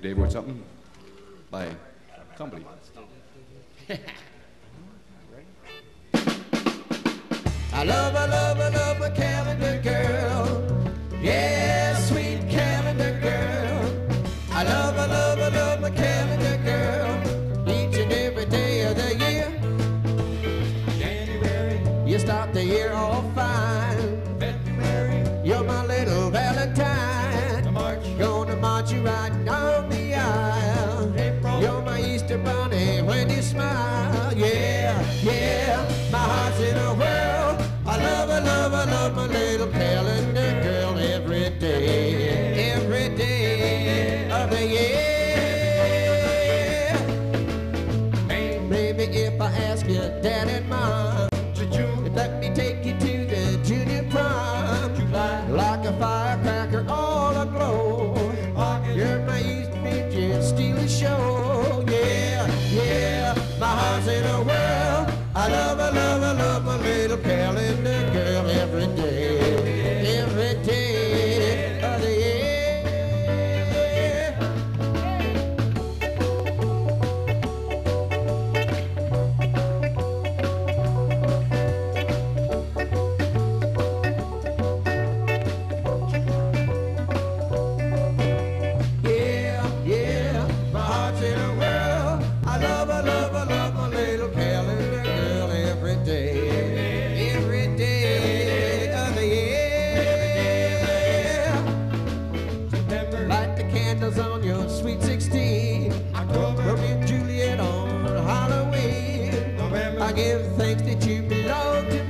Dave wrote something by somebody. I love a calendar girl. Yeah, sweet calendar girl. I love a calendar girl. Each and every day of the year. January, you start the year all fine. February, you're my little Valentine. March, gonna march you right down the aisle. April, you're my Easter bunny when you smile. Yeah, yeah, my heart's in a whirl. I love my little calendar girl every day of the year. Maybe if I ask your dad and mom, let me take you to the junior prom. Like a firecracker all aglow, you're my Mpg steely show. Yeah, yeah, my heart's in a whirl. I love my little calendar girl every day of the year. Yeah, yeah, my heart's in a whirl. I love my little calendar girl every day of the year. September, light the candles on your sweet 16. October, Romeo and Juliet on Halloween. November, I give thanks that you belong to me.